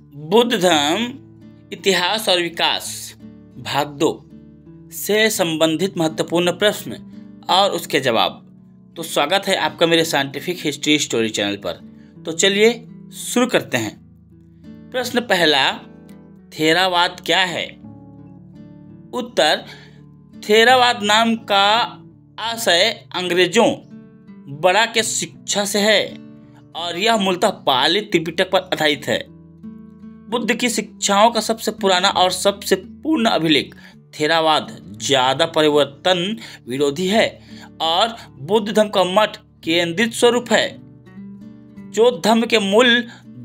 बुद्ध धर्म इतिहास और विकास भाग 2 से संबंधित महत्वपूर्ण प्रश्न और उसके जवाब। तो स्वागत है आपका मेरे साइंटिफिक हिस्ट्री स्टोरी चैनल पर। तो चलिए शुरू करते हैं। प्रश्न पहला, थेरावाद क्या है? उत्तर, थेरावाद नाम का आशय अंग्रेजों बड़ा के शिक्षा से है और यह मूलतः पाली त्रिपिटक पर आधारित है। बुद्ध की शिक्षाओं का सबसे पुराना और सबसे पूर्ण अभिलेख थेरावाद ज्यादा परिवर्तन विरोधी है और बुद्ध धर्म का मठ केंद्रित स्वरूप है, जो धर्म के मूल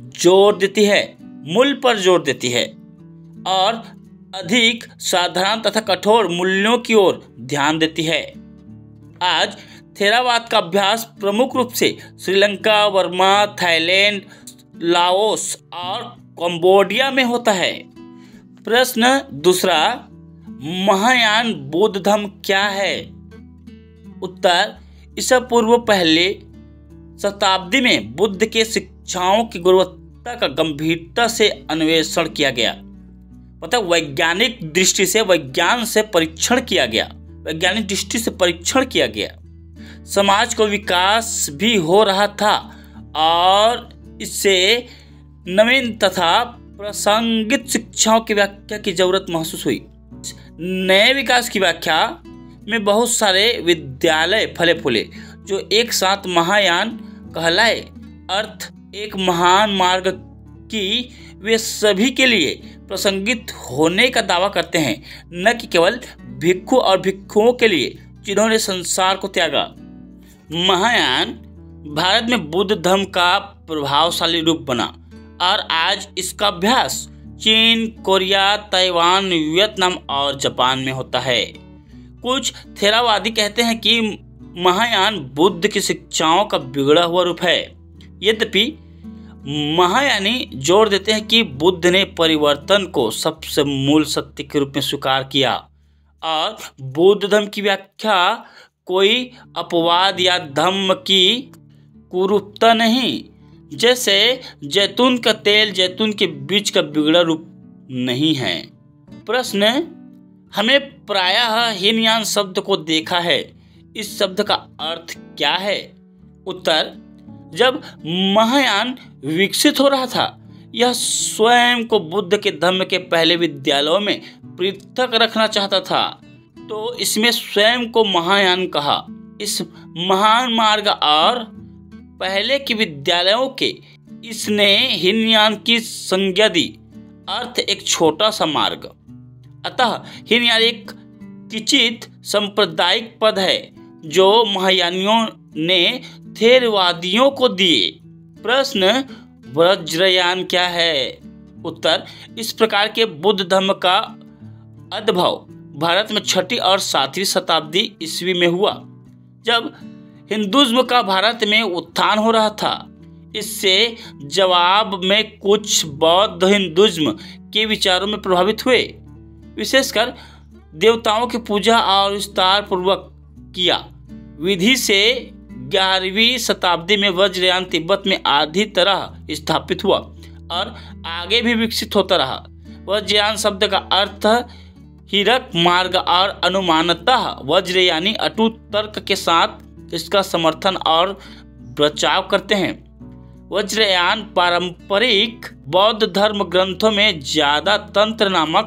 पर जोर देती है और अधिक साधारण तथा कठोर मूल्यों की ओर ध्यान देती है। आज थेरावाद का अभ्यास प्रमुख रूप से श्रीलंका, बर्मा, थाईलैंड, लाओस और कंबोडिया में होता है। प्रश्न दूसरा, महायान बौद्ध धर्म क्या है? उत्तर, ईसा पूर्व पहली शताब्दी में बुद्ध के शिक्षाओं की गुणवत्ता का गंभीरता से अन्वेषण किया गया। मतलब वैज्ञानिक दृष्टि से परीक्षण किया गया। समाज को विकास भी हो रहा था और इससे नवीन तथा प्रासंगिक शिक्षाओं की व्याख्या की जरूरत महसूस हुई। नए विकास की व्याख्या में बहुत सारे विद्यालय फले फूले जो एक साथ महायान कहलाए। अर्थ एक महान मार्ग की वे सभी के लिए प्रासंगिक होने का दावा करते हैं, न कि केवल भिक्षु और भिक्षुओं के लिए जिन्होंने संसार को त्यागा। महायान भारत में बुद्ध धर्म का प्रभावशाली रूप बना और आज इसका अभ्यास चीन, कोरिया, ताइवान, वियतनाम और जापान में होता है। कुछ थेरावादी कहते हैं कि महायान बुद्ध की शिक्षाओं का बिगड़ा हुआ रूप है। यद्यपि महायानी जोर देते हैं कि बुद्ध ने परिवर्तन को सबसे मूल सत्य के रूप में स्वीकार किया और बौद्ध धर्म की व्याख्या कोई अपवाद या धर्म की कुरूपता नहीं, जैसे जैतून का तेल जैतून के बीज का बिगड़ा रूप नहीं है। प्रश्न, हमें प्रायः हीनयान शब्द को देखा है, इस शब्द का अर्थ क्या है? उत्तर, जब महायान विकसित हो रहा था, यह स्वयं को बुद्ध के धर्म के पहले विद्यालयों में पृथक रखना चाहता था, तो इसमें स्वयं को महायान कहा। इस महान मार्ग और पहले के विद्यालयों के इसने हीनयान की संज्ञा दी। अर्थ एक छोटा सा मार्ग। अतः हीनयान एक किंचित सांप्रदायिक पद है जो महायानियों ने थेरवादियों को दिए। प्रश्न, वज्रयान क्या है? उत्तर, इस प्रकार के बुद्ध धर्म का उद्भव भारत में 6वीं और 7वीं शताब्दी ईस्वी में हुआ, जब हिंदुज्म का भारत में उत्थान हो रहा था। इससे जवाब में कुछ बौद्ध हिंदुज्म के विचारों में प्रभावित हुए, विशेषकर देवताओं की पूजा और विस्तार पूर्वक किया विधि से 11वीं शताब्दी में वज्रयान तिब्बत में आधी तरह स्थापित हुआ और आगे भी विकसित होता रहा। वज्रयान शब्द का अर्थ हीरक मार्ग और अनुमानतः वज्र यानी अटूट तर्क के साथ इसका समर्थन और बचाव करते हैं। वज्रयान पारंपरिक बौद्ध धर्म ग्रंथों में ज्यादा तंत्र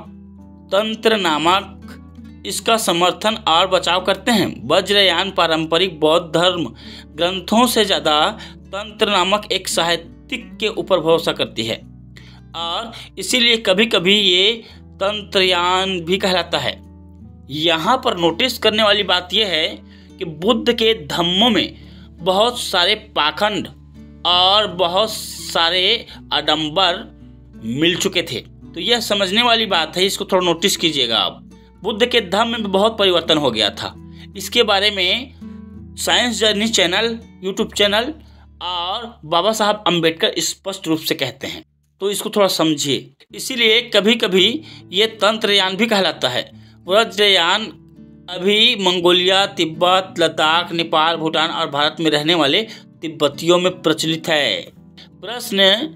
नामक इसका समर्थन और बचाव करते हैं। वज्रयान पारंपरिक बौद्ध धर्म ग्रंथों से ज्यादा तंत्र नामक एक साहित्यिक के ऊपर भरोसा करती है और इसीलिए कभी कभी ये तंत्रयान भी कहलाता है। यहाँ पर नोटिस करने वाली बात यह है कि बुद्ध के धम्मों में बहुत सारे पाखंड और बहुत सारे आडंबर मिल चुके थे। तो यह समझने वाली बात है, इसको थोड़ा नोटिस कीजिएगा आप। बुद्ध के धर्म में बहुत परिवर्तन हो गया था। इसके बारे में science journey channel, YouTube channel और बाबा साहब अम्बेडकर स्पष्ट रूप से कहते हैं, तो इसको थोड़ा समझिए। इसीलिए कभी कभी ये तंत्रयान भी कहलाता है। वज्रयान अभी मंगोलिया, तिब्बत, लद्दाख, नेपाल, भूटान और भारत में रहने वाले तिब्बतियों में प्रचलित है। प्रश्न,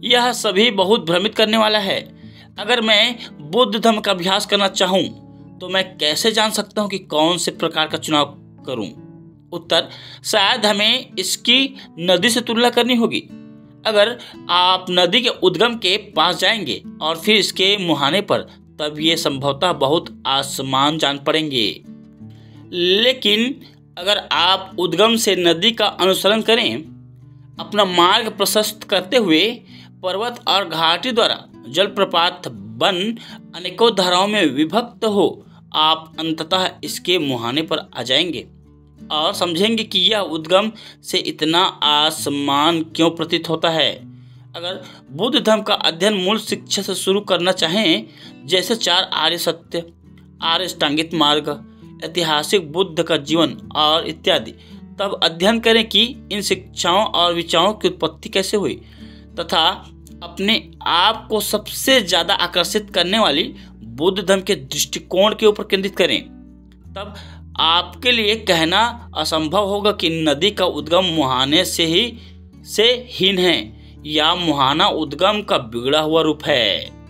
यह सभी बहुत भ्रमित करने वाला है। अगर मैं बुद्ध धर्म का अभ्यास करना चाहूँ तो मैं कैसे जान सकता हूँ कि कौन से प्रकार का चुनाव करूँ? उत्तर, शायद हमें इसकी नदी से तुलना करनी होगी। अगर आप नदी के उद्गम के पास जाएंगे और फिर इसके मुहाने पर, तब ये संभवतः बहुत आसमान जान पड़ेंगे। लेकिन अगर आप उद्गम से नदी का अनुसरण करें, अपना मार्ग प्रशस्त करते हुए पर्वत और घाटी द्वारा जलप्रपात बन अनेकों धाराओं में विभक्त हो, आप अंततः इसके मुहाने पर आ जाएंगे और समझेंगे कि यह उद्गम से इतना आसमान क्यों प्रतीत होता है। अगर बुद्ध धर्म का अध्ययन मूल शिक्षा से शुरू करना चाहें, जैसे 4 आर्य सत्य, 8 अष्टांगिक मार्ग, ऐतिहासिक बुद्ध का जीवन और इत्यादि, तब अध्ययन करें कि इन शिक्षाओं और विचारों की उत्पत्ति कैसे हुई तथा अपने आप को सबसे ज़्यादा आकर्षित करने वाली बुद्ध धर्म के दृष्टिकोण के ऊपर केंद्रित करें। तब आपके लिए कहना असंभव होगा कि नदी का उद्गम मुहाने से हीन है या मुहाना उद्गम का बिगड़ा हुआ रूप है।